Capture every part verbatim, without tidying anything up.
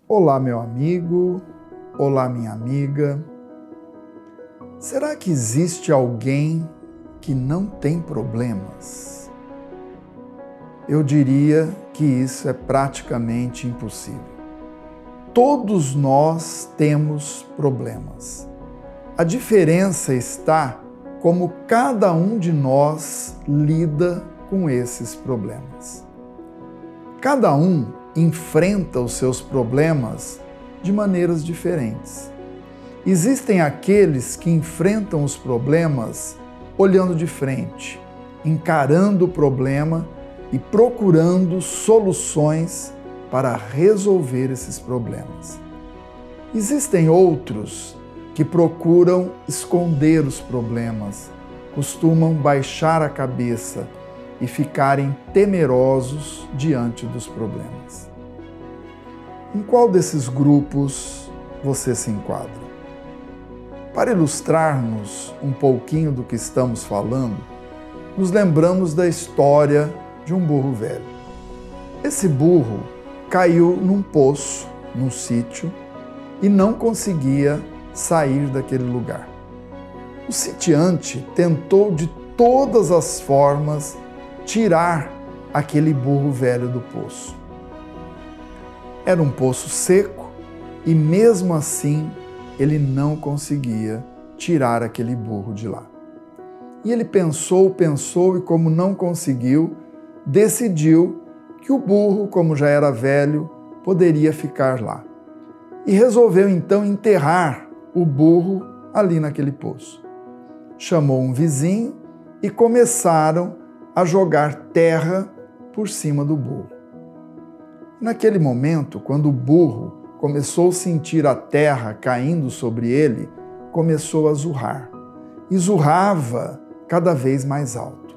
Olá, meu amigo, olá, minha amiga. Será que existe alguém que não tem problemas? Eu diria que isso é praticamente impossível. Todos nós temos problemas. A diferença está como cada um de nós lida com esses problemas. Cada um enfrenta os seus problemas de maneiras diferentes. Existem aqueles que enfrentam os problemas olhando de frente, encarando o problema e procurando soluções para resolver esses problemas. Existem outros que procuram esconder os problemas, costumam baixar a cabeça e ficarem temerosos diante dos problemas. Em qual desses grupos você se enquadra? Para ilustrar-nos um pouquinho do que estamos falando, nos lembramos da história de um burro velho. Esse burro caiu num poço, num sítio, e não conseguia sair daquele lugar. O sitiante tentou de todas as formas tirar aquele burro velho do poço. Era um poço seco e mesmo assim ele não conseguia tirar aquele burro de lá. E ele pensou, pensou e como não conseguiu, decidiu que o burro, como já era velho, poderia ficar lá. E resolveu então enterrar o burro ali naquele poço. Chamou um vizinho e começaram a jogar terra por cima do burro. Naquele momento, quando o burro começou a sentir a terra caindo sobre ele, começou a zurrar. E zurrava cada vez mais alto.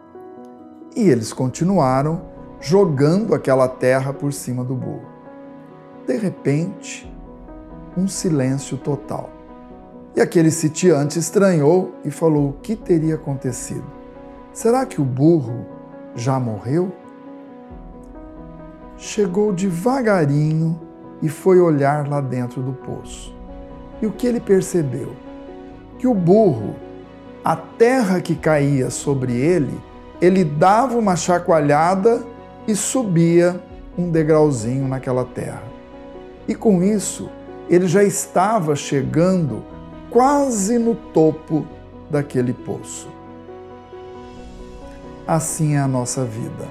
E eles continuaram jogando aquela terra por cima do burro. De repente, um silêncio total. E aquele sitiante estranhou e falou: o que teria acontecido? Será que o burro já morreu? Chegou devagarinho e foi olhar lá dentro do poço. E o que ele percebeu? Que o burro, a terra que caía sobre ele, ele dava uma chacoalhada e subia um degrauzinho naquela terra. E com isso, ele já estava chegando quase no topo daquele poço. Assim é a nossa vida.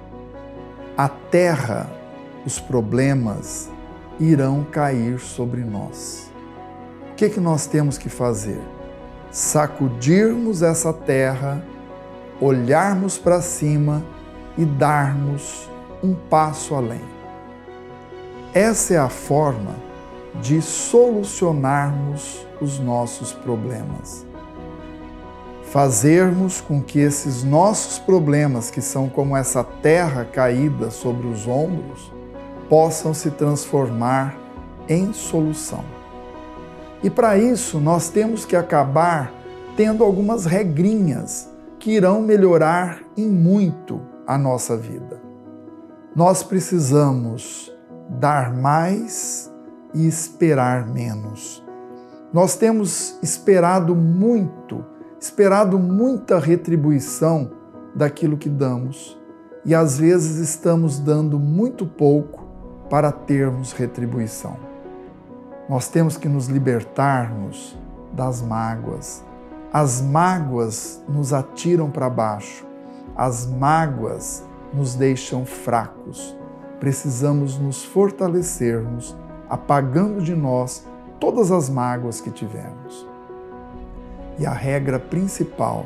A terra, os problemas irão cair sobre nós. O que, que nós temos que fazer? Sacudirmos essa terra, olharmos para cima e darmos um passo além. Essa é a forma de solucionarmos os nossos problemas. Fazermos com que esses nossos problemas, que são como essa terra caída sobre os ombros, possam se transformar em solução. E para isso nós temos que acabar tendo algumas regrinhas que irão melhorar em muito a nossa vida. Nós precisamos dar mais e esperar menos. Nós temos esperado muito, esperado muita retribuição daquilo que damos e às vezes estamos dando muito pouco para termos retribuição. Nós temos que nos libertarmos das mágoas. As mágoas nos atiram para baixo, as mágoas nos deixam fracos. Precisamos nos fortalecermos, apagando de nós todas as mágoas que tivemos. E a regra principal,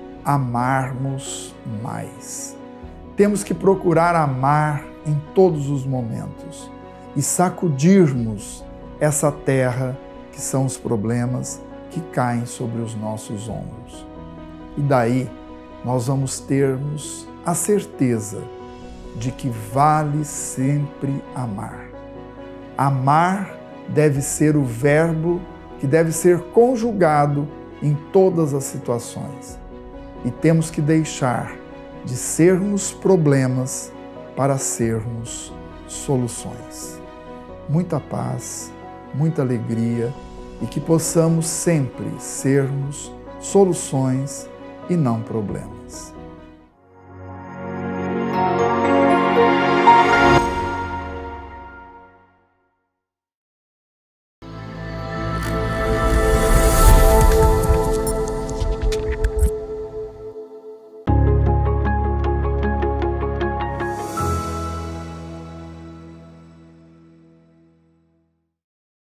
amarmos mais. Temos que procurar amar em todos os momentos e sacudirmos essa terra que são os problemas que caem sobre os nossos ombros. E daí nós vamos termos a certeza de que vale sempre amar. Amar deve ser o verbo que deve ser conjugado em todas as situações. E temos que deixar de sermos problemas para sermos soluções. muita paz, muita alegria e que possamos sempre sermos soluções e não problemas.